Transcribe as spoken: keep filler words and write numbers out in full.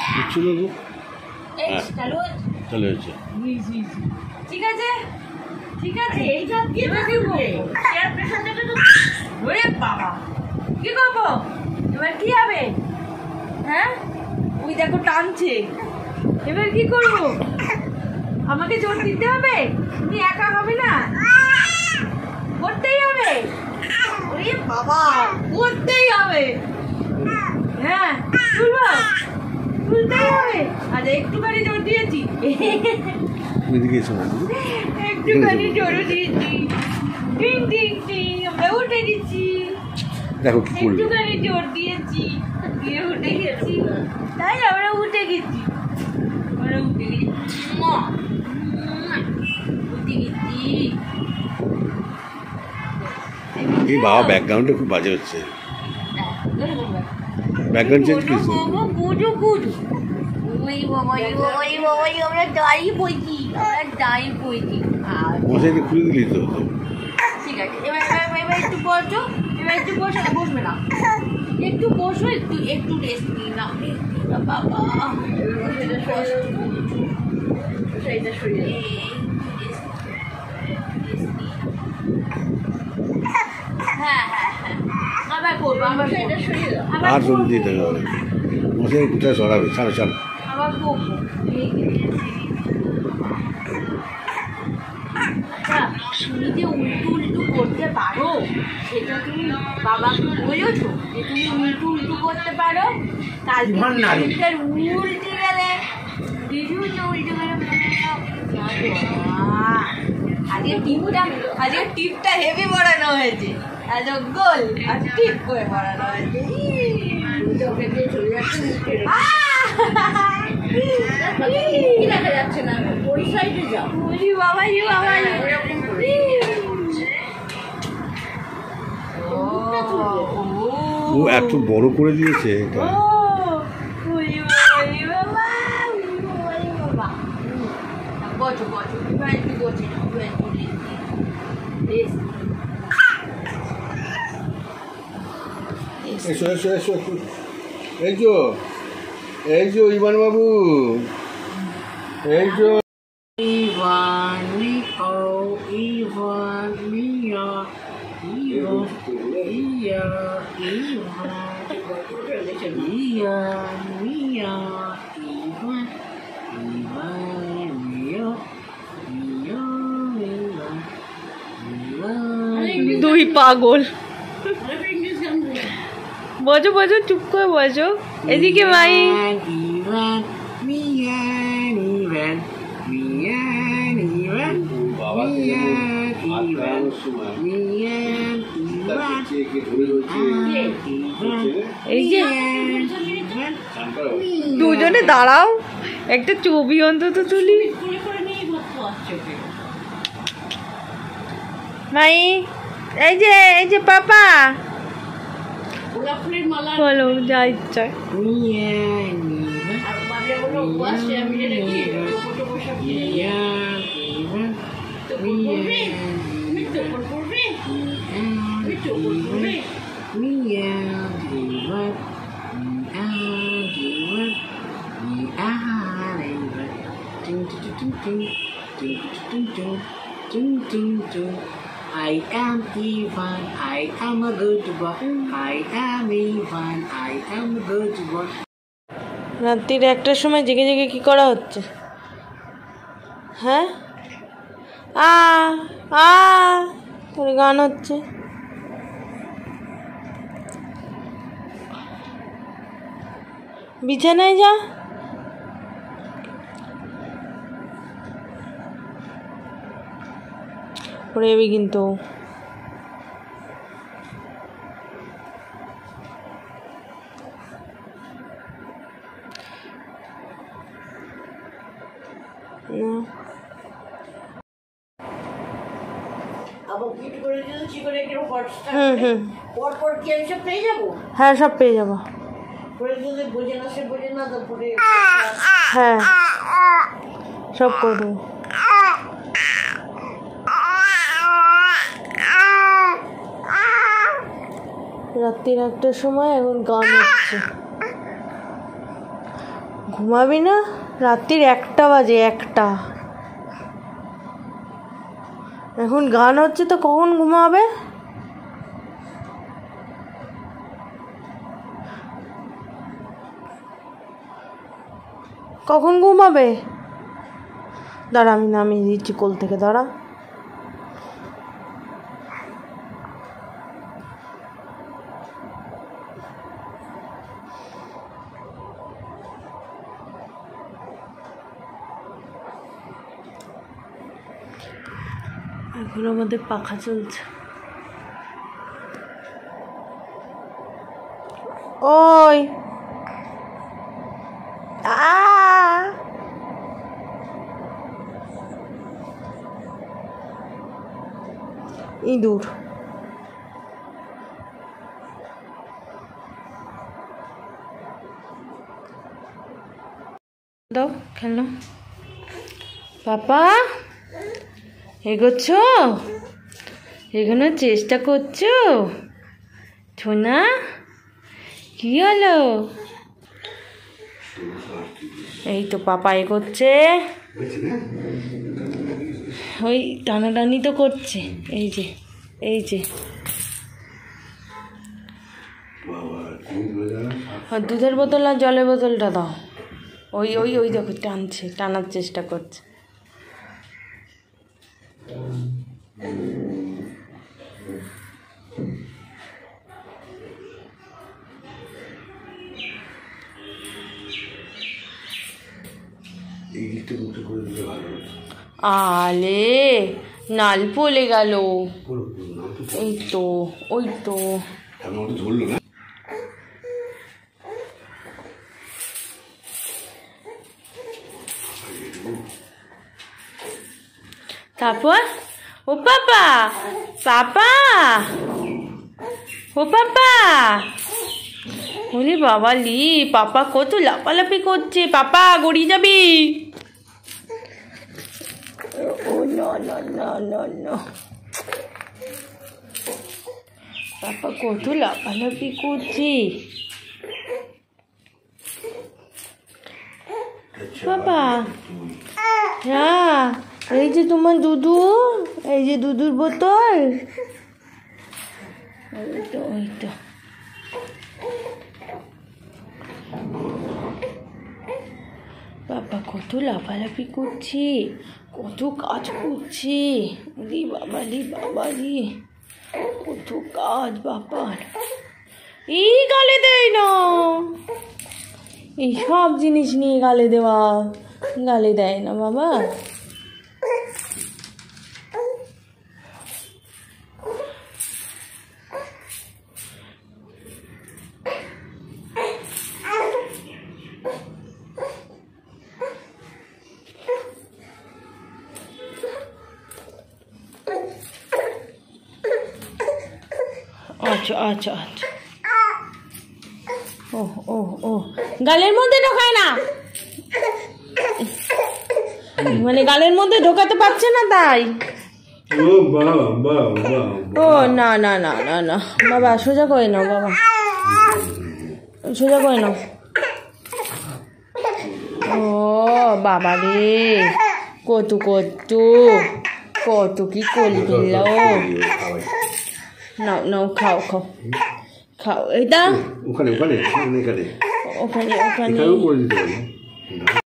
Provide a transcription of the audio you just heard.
কিছু না চালু চালু হয়েছে ঠিক আছে ঠিক আছে এই সব কি শেয়ার প্রেশারটা তো ওরে বাবা কি করবো এবার কি হবে হ্যাঁ ওই দেখো টানছে এবার কি করবো আমাকে জোর দিতে হবে তুমি একা হবে না করতেই হবে ওরে বাবা করতেই হবে হ্যাঁ তুলবো তুলতেই হবে আচ্ছা একটুখানি জোর দিয়েছি একটুখানি জোর দিয়েছি টিং টিং টিং আমরা উঠে গেছি দেখো একটুখানি জোর দিয়েছি দিয়ে উঠে গেছি তাই আমরা উঠে গেছি আমরা উঠে গেছি উঠে গেছি এই বাবা ব্যাকগ্রাউন্ডটা খুব বাজে হচ্ছে ব্যাকগ্রাউন্ড চেঞ্জ করছি গুজু গুজু ওই বাবা ওই বাবা ওই বাবা আমরা দাঁড়িয়ে পড়ছি আমরা দাঁড়িয়ে পড়ছি মশাইকে খুলে দিলি তো ঠিক আছে এবার এবার একটু বসো এবার একটু বসো বসবে না একটু বসো একটু একটু রেস্ট নিই না বাবা সেইটা শরীরে হ্যাঁ হ্যাঁ হ্যাঁ আবার করবো আবার সেইটা শরীরে আর জল দিতে হবে মশাই কোথায় সরাবে ছাড়ো ছাড়ো আবার করবো তুমি যে উল্টু উল্টু করতে পারো সেটা তুমি বাবাকে বলেছো যে তুমি উল্টু উল্টু করতে পারো কালকে উল্টে গেলে দিদিও যে উল্টে গেলে আজকে টিপটা আজকে টিপটা হেভি পড়ানো হয়েছে আজ গোল আর টিপ করে পড়ানো হয়েছে চলে যাচ্ছে দেখা যাচ্ছে না ওই সাইডে যাও বাবা ইউ বাবা ও এত বড় করে দিয়েছে এটা বচো বচো একটু বচে এসো এসো এসো এই যো এই যো ইমান বাবু এই যো Ivan, Nico, Ivan, Mia, Ivan, Mia, Ivan, Mia, Mia, Ivan, Ivan, Mia, Mia, Ivan, দুই পাগল বজো বজো চুপ করে বজো এদিকে ভাই ইভান মিয়ান ইভান মিয়ান ইভান মিয়ান ইভান মিয়ান ইভান এই যে দুজনে দাঁড়াও একটা ছবি অন্তত তুলি ভাই এই যে এই যে পাপা বলো যা ইচ্ছা I am Ivan, I am a good boy. I am Ivan, I am a good boy. রাত্রির একটার সময় জেগে জেগে কি করা হচ্ছে? হ্যাঁ? আ আ তোর গান হচ্ছে। বিছানায় যা। পড়ে যাবি কিন্তু হ্যাঁ সব পেয়ে যাবো হ্যাঁ সব করে দেবো রাত্রির একটার সময় এখন গান হচ্ছে ঘুমাবি না? রাত্রির একটা বাজে, একটা। এখন গান হচ্ছে তো কখন ঘুমাবে? কখন ঘুমাবে? দাঁড়া, আমি নামিয়ে দিচ্ছি কোল থেকে, দাঁড়া। এখন আমাদের পাখা চলছে। ওই আ ইঁদুর। দাও খেলো। পাপা এগোচ্ছ? এগোনোর চেষ্টা করছো? সোনা কি হলো? এই তো পাপা এগোচ্ছে, ওই টানাটানি তো করছে। এই যে এই যে দুধের বোতল আর জলের বোতলটা দাও। ওই ওই ওই দেখো টানছে, টানার চেষ্টা করছে। আলে নাল পলে গেল। এই তো ওই তো ধরলো না। তারপর ও পাপা, পাপা, ও পাপা, বলি বাবা লি, পাপা কত লাফালাফি করছে। পাপা গড়িয়ে যাবি। ও না না না না না, পাপা কত লাফালাফি করছে। পাপা হ্যাঁ, এই যে তোমার দুধু, এই যে দুধুর বোতল। ওই তো ওই তো বাবা কত লাফালাফি করছে, কত কাজ করছে। রি বাবা রি বাবা রি, কত কাজ বাবার। এই গালে দেয় না, এই সব জিনিস নিয়ে গালে দেওয়া, গালে দেয় না বাবা। আচ্ছা আচ্ছা আচ্ছা, ও ও ও গালের মধ্যে ঢোকায় না, মানে গালের মধ্যে ঢোকাতে পারছে না তাই। ও না না না না না বাবা, সোজা করে নাও বাবা, সোজা করে নাও। ও বাবা রে, কত কত কত কি করলি পেলো। নাও নাও খাও খাও খাও। এটা ওখানে ওখানে ওখানে ওখানে ওখানে